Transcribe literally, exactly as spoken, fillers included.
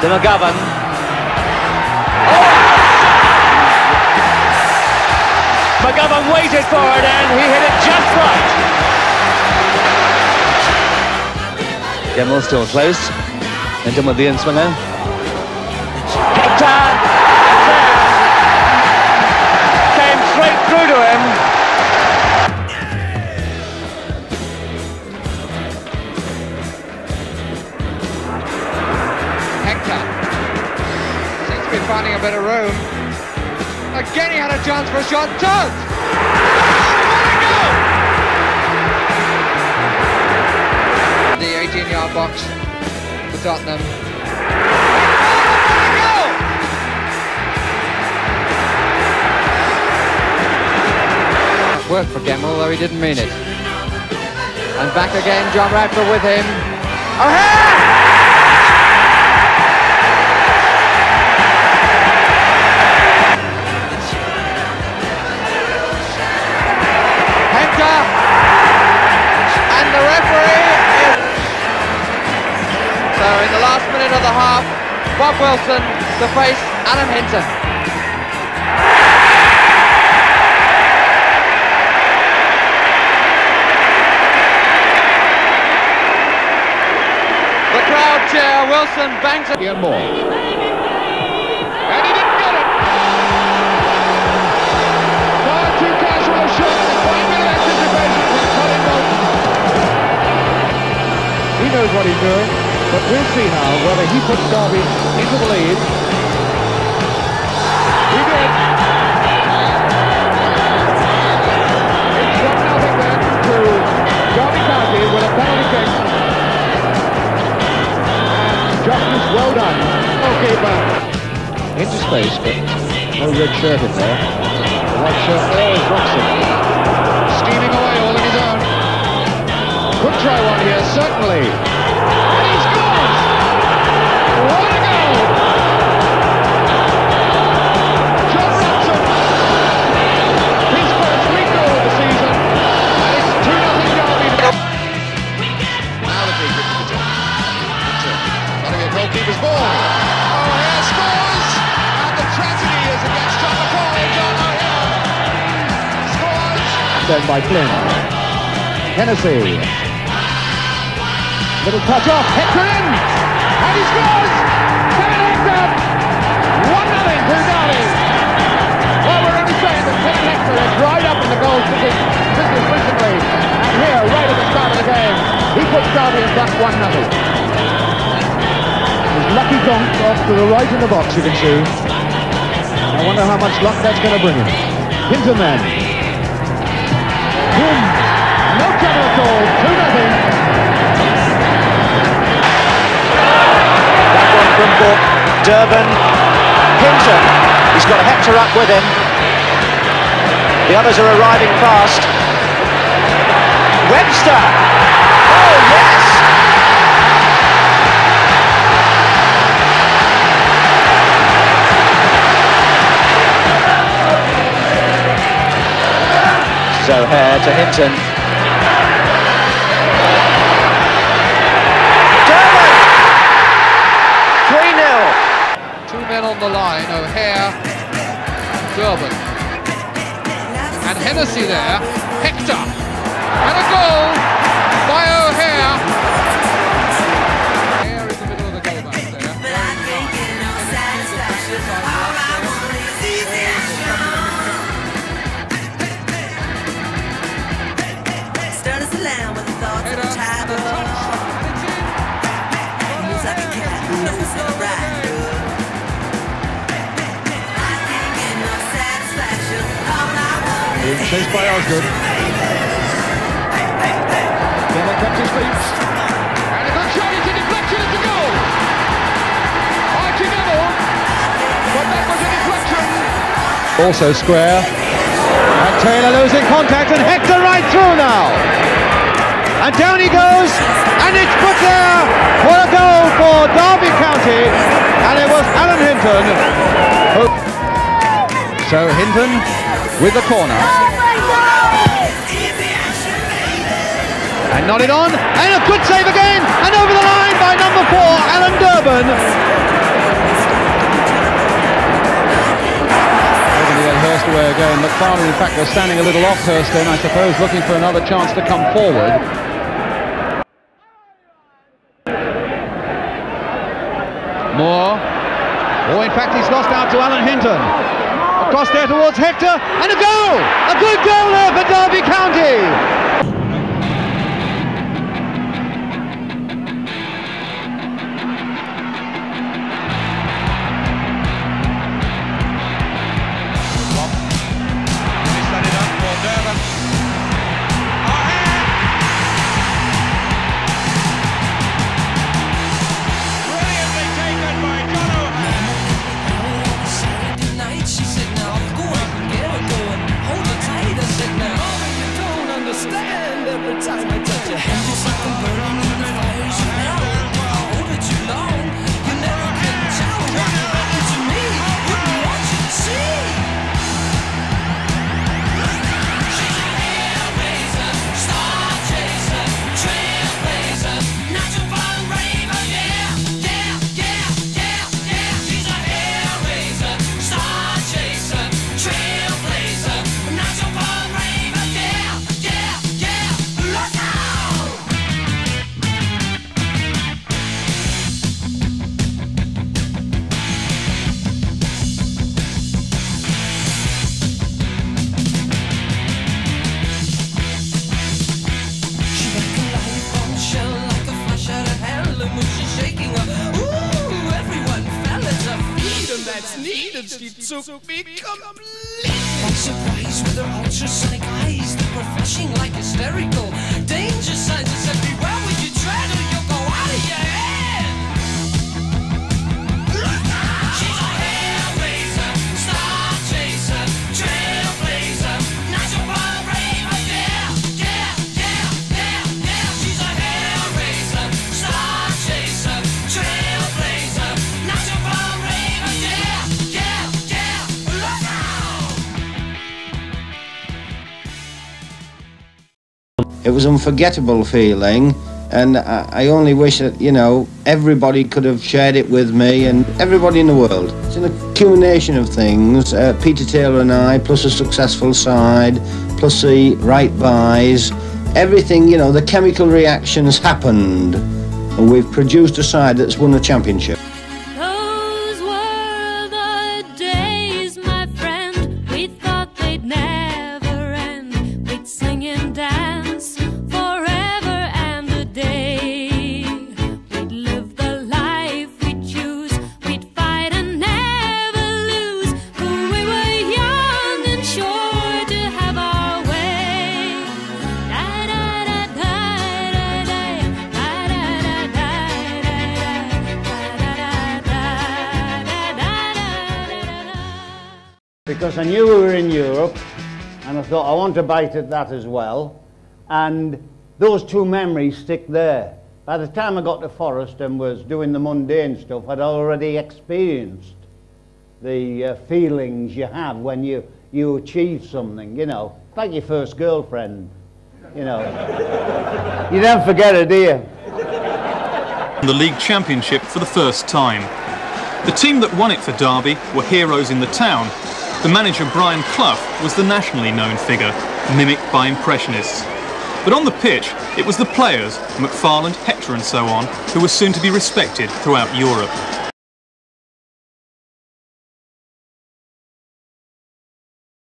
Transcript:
to McGovern. Oh! McGovern waited for it and he hit it just right. Gemmill still close. Hinton with the in-swinger. Hector! Came straight through to him. Hector seems to be finding a bit of room. Again he had a chance for a shot. Todd! Oh, the eighteen-yard box for Tottenham. Worked for Gemmill, though he didn't mean it. And back again, John Radford with him. O'Hare! Hector! And the referee is... So in the last minute of the half, Bob Wilson to face Alan Hinton. The crowd cheer, Wilson bangs it. Here more. And he didn't get it. Far too casual a shot. Quite a bit of anticipation from Colin Boulton. He knows what he's doing, but we'll see now whether he puts Derby into the lead. He did. It's one nothing then to Derby County with a penalty kick. Justice well done. Goalkeeper. Into space, but no red shirt in there. The white shirt there is Robson. Steaming away all on his own. Could try one here, certainly. And he scores! What a goal! John Robson. His first league goal of the season. And it's two nothing Derby. Now the big hit to the top. Goalkeeper's ball. O'Hare scores! And the tragedy is against John McFarland. John O'Hare scores! Then by Flynn. Hennessey. Little touch off. Hector in! And he scores! Kevin Hector! one nothing to Derby. Well, we're only saying that Kevin Hector has dried up in the goals business recently. And here, right at the start of the game, he puts Derby in front one nothing. Lucky donk off to the right in the box, you can see. I wonder how much luck that's going to bring him. Hinton then. Boom! No trouble at all. two nothing. That one from Durban. Hinton. He's got Hector up with him. The others are arriving fast. Webster. Oh, yes! O'Hare to Hinton. Durban! three nil. Two men on the line, O'Hare, Durban. And Hennessey there, Hector. And a goal by O'Hare. O'Hare is the middle of the goal back there. With the thoughts of a child. Moves like a cat who knows how to ride. I can't get no satisfaction. All I want is chased by Osgood. Gemmill kept his feet. And a good shot, it's a deflection, it's a goal! Archie Gemmill, but that was a deflection. Also square. And Taylor losing contact, and Hector right through now. And down he goes, and it's put there for a goal for Derby County, and it was Alan Hinton. Who... So Hinton with the corner. And nodded on, and a good save again, and over the line by number four, Alan Durban. away again. McFarland, in fact, was standing a little off Hurston, I suppose, looking for another chance to come forward. Moore. Oh, in fact, he's lost out to Alan Hinton. Across there towards Hector, and a goal! A good goal there for Derby County! She took me completely by surprise with her ultrasonic eyes that were flashing like hysterical danger signs. It's everywhere when you tread or you'll go out of your head. She's a hellraiser, star chaser, trailblazer, natural born raver, yeah, yeah, yeah, yeah, yeah. She's a hellraiser, star chaser, trailblazer, natural born raver, yeah. It was an unforgettable feeling, and I, I only wish that, you know, everybody could have shared it with me and everybody in the world. It's an accumulation of things, uh, Peter Taylor and I, plus a successful side, plus the right buys, everything, you know, the chemical reactions happened, and we've produced a side that's won a championship. Those were the days, my friend, we thought they'd never end. We'd sing and dance forever and a day. We'd live the life we'd choose, we'd fight and never lose. For we were young and sure to have our way. Da da da da da da da da because I knew we were in Europe, and I thought I want to bite at that as well, and those two memories stick there. By the time I got to Forest and was doing the mundane stuff, I'd already experienced the uh, feelings you have when you, you achieve something, you know, like your first girlfriend, you know. You don't forget it, do you? The league championship for the first time. The team that won it for Derby were heroes in the town. The manager, Brian Clough, was the nationally known figure, mimicked by impressionists. But on the pitch, it was the players, McFarland, Hector and so on, who were soon to be respected throughout Europe.